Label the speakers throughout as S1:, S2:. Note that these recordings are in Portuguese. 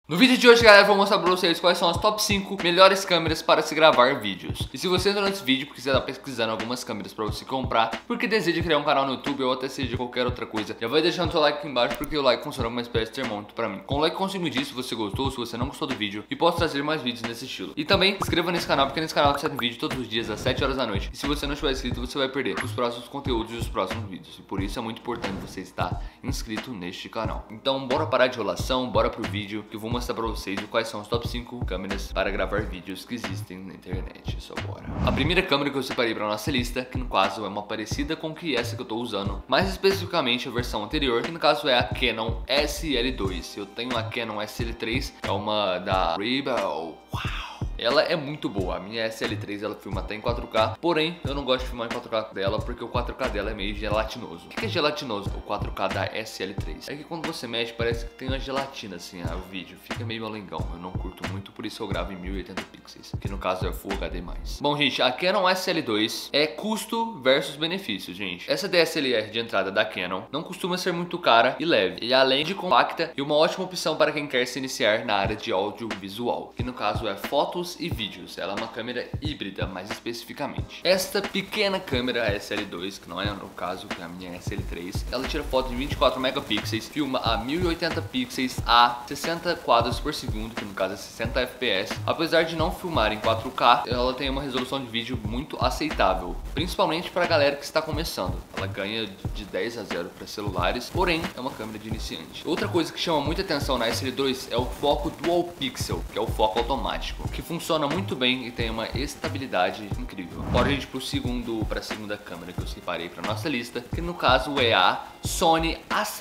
S1: No vídeo de hoje, galera, eu vou mostrar pra vocês quais são as top 5 melhores câmeras para se gravar vídeos. E se você entrou nesse vídeo porque você tá pesquisando algumas câmeras pra você comprar, porque deseja criar um canal no YouTube ou até seja qualquer outra coisa, já vai deixando seu like aqui embaixo, porque o like funciona como uma espécie de termômetro pra mim. Com o like eu consigo medir se você gostou, se você não gostou do vídeo, e posso trazer mais vídeos nesse estilo. E também se inscreva nesse canal, porque nesse canal sai vídeo todos os dias às 7 horas da noite. E se você não estiver inscrito, você vai perder os próximos conteúdos e os próximos vídeos. E por isso é muito importante você estar inscrito neste canal. Então bora parar de enrolação, bora pro vídeo, que eu vou mostrar pra vocês quais são os top 5 câmeras para gravar vídeos que existem na internet. Só bora. A primeira câmera que eu separei para nossa lista, que no caso é uma parecida com que essa que eu tô usando, mais especificamente a versão anterior, que no caso é a Canon SL2. Eu tenho a Canon SL3, é uma da Rebel. Uau! Ela é muito boa, a minha SL3 ela filma até em 4K, porém eu não gosto de filmar em 4K dela porque o 4K dela é meio gelatinoso. O que é gelatinoso? O 4K da SL3 é que quando você mexe parece que tem uma gelatina assim, o vídeo fica meio malengão, eu não curto muito, por isso eu gravo em 1080 pixels, que no caso é Full HD+. Bom gente, a Canon SL2 é custo versus benefício, gente. Essa DSLR de entrada da Canon não costuma ser muito cara e leve, e além de compacta e uma ótima opção para quem quer se iniciar na área de audiovisual, que no caso é fotos e vídeos. Ela é uma câmera híbrida, mais especificamente. Esta pequena câmera SL2, que não é no caso que a minha SL3, ela tira foto de 24 megapixels, filma a 1080 pixels a 60 quadros por segundo, que no caso é 60 fps. Apesar de não filmar em 4K, ela tem uma resolução de vídeo muito aceitável, principalmente para a galera que está começando. Ela ganha de 10 a 0 para celulares, porém é uma câmera de iniciante. Outra coisa que chama muita atenção na SL2 é o foco Dual Pixel, que é o foco automático, que funciona muito bem e tem uma estabilidade incrível. Bora gente para a segunda câmera que eu separei para nossa lista, que no caso é a Sony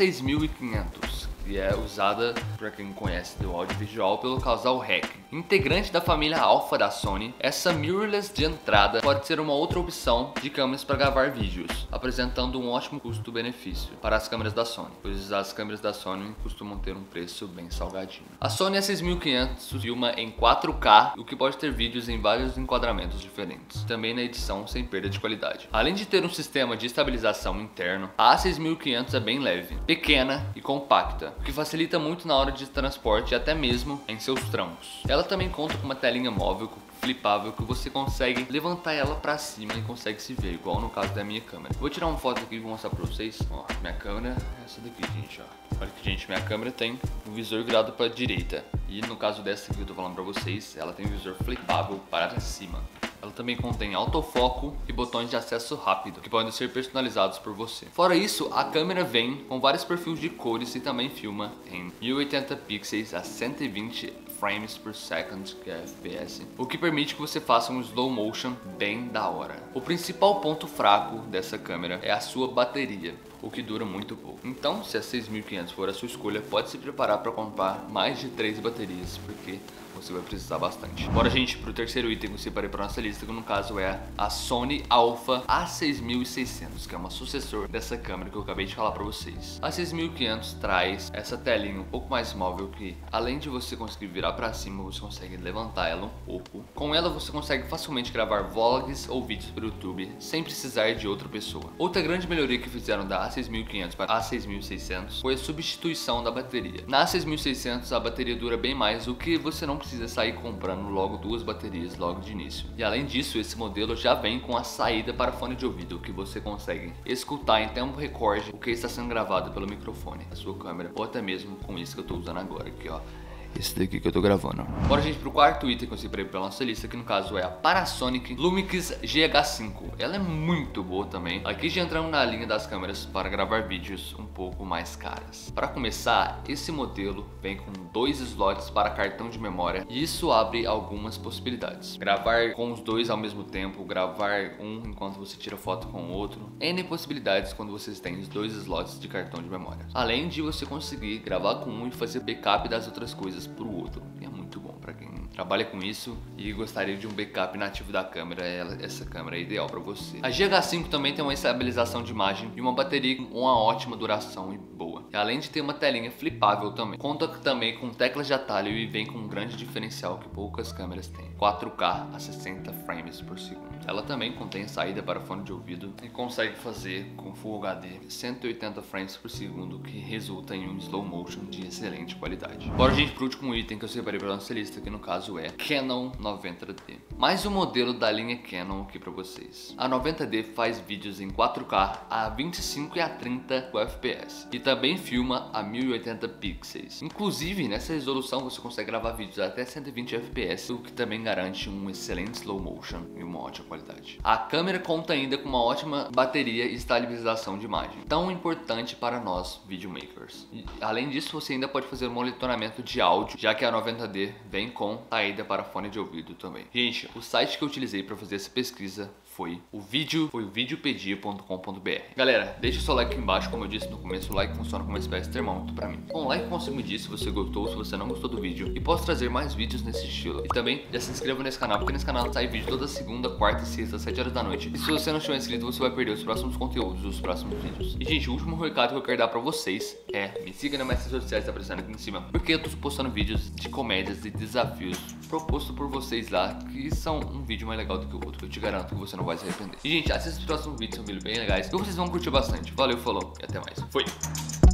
S1: A6500. E é usada, para quem conhece do audiovisual, pelo casal REC. Integrante da família Alpha da Sony, essa mirrorless de entrada pode ser uma outra opção de câmeras para gravar vídeos, apresentando um ótimo custo-benefício para as câmeras da Sony, pois as câmeras da Sony costumam ter um preço bem salgadinho. A Sony A6500 filma em 4K, o que pode ter vídeos em vários enquadramentos diferentes, também na edição sem perda de qualidade. Além de ter um sistema de estabilização interno, a A6500 é bem leve, pequena e compacta, o que facilita muito na hora de transporte e até mesmo em seus trampos. Ela também conta com uma telinha móvel flipável que você consegue levantar ela pra cima e consegue se ver, igual no caso da minha câmera. Vou tirar uma foto aqui e vou mostrar pra vocês. Ó, minha câmera é essa daqui, gente, ó. Olha que, gente, minha câmera tem o visor virado pra direita. E no caso dessa que eu tô falando pra vocês, ela tem um visor flipável para cima. Ela também contém autofoco e botões de acesso rápido, que podem ser personalizados por você. Fora isso, a câmera vem com vários perfis de cores e também filma em 1080 pixels a 120 frames per second, que é FPS, o que permite que você faça um slow motion bem da hora. O principal ponto fraco dessa câmera é a sua bateria, o que dura muito pouco. Então, se a 6500 for a sua escolha, pode se preparar para comprar mais de 3 baterias, porque você vai precisar bastante. Bora, gente, pro terceiro item que eu separei para nossa lista, que no caso é a Sony Alpha A6600, que é uma sucessor dessa câmera que eu acabei de falar para vocês. A 6500 traz essa telinha um pouco mais móvel que, além de você conseguir virar para cima, você consegue levantar ela um pouco. Com ela você consegue facilmente gravar vlogs ou vídeos para o YouTube sem precisar de outra pessoa. Outra grande melhoria que fizeram da A6500 para a A6600 foi a substituição da bateria. Na A6600 a bateria dura bem mais, o que você não precisa sair comprando logo duas baterias logo de início. E além disso, esse modelo já vem com a saída para fone de ouvido, que você consegue escutar em tempo recorde o que está sendo gravado pelo microfone da sua câmera, ou até mesmo com isso que eu estou usando agora aqui, ó. Esse daqui que eu tô gravando. Bora, gente, pro quarto item que eu separei pra nossa lista, que no caso é a Panasonic Lumix GH5. Ela é muito boa também. Aqui já entramos na linha das câmeras para gravar vídeos um pouco mais caras. Para começar, esse modelo vem com 2 slots para cartão de memória e isso abre algumas possibilidades. Gravar com os dois ao mesmo tempo, gravar um enquanto você tira foto com o outro. N possibilidades quando vocês têm os 2 slots de cartão de memória. Além de você conseguir gravar com um e fazer backup das outras coisas pro outro. E é muito bom. pra quem trabalha com isso e gostaria de um backup nativo da câmera, essa câmera é ideal pra você. A GH5 também tem uma estabilização de imagem e uma bateria com uma ótima duração e boa. E além de ter uma telinha flipável também. Conta também com teclas de atalho e vem com um grande diferencial que poucas câmeras têm. 4K a 60 frames por segundo. Ela também contém saída para fone de ouvido e consegue fazer com Full HD 180 frames por segundo, que resulta em um slow motion de excelente qualidade. Agora, gente, por último item que eu separei para nossa lista, que no caso é Canon 90D. Mais um modelo da linha Canon aqui para vocês. A 90D faz vídeos em 4K a 25 e a 30 fps e também filma a 1080 pixels. Inclusive, nessa resolução você consegue gravar vídeos até 120 fps, o que também garante um excelente slow motion e uma ótima qualidade. A câmera conta ainda com uma ótima bateria e estabilização de imagem, tão importante para nós videomakers. E, além disso, você ainda pode fazer um monitoramento de áudio, já que a 90D vem com saída para fone de ouvido também. Gente, o site que eu utilizei para fazer essa pesquisa foi o videopedia.com.br. Galera, deixa o seu like aqui embaixo, como eu disse no começo, o like funciona como uma espécie de termômetro pra mim. Com o like eu consigo medir se você gostou, se você não gostou do vídeo, e posso trazer mais vídeos nesse estilo. E também já se inscreva nesse canal, porque nesse canal sai vídeo toda segunda, quarta e sexta, às 7 horas da noite. E se você não estiver inscrito, você vai perder os próximos conteúdos dos próximos vídeos. E gente, o último recado que eu quero dar pra vocês é: me siga nas minhas redes sociais, tá aparecendo aqui em cima, porque eu tô postando vídeos de comédias e desafios proposto por vocês lá, que são um vídeo mais legal do que o outro. Eu te garanto que você não vai se arrepender. E gente, assista os próximos vídeos, são vídeos bem legais, que vocês vão curtir bastante. Valeu, falou e até mais. Fui!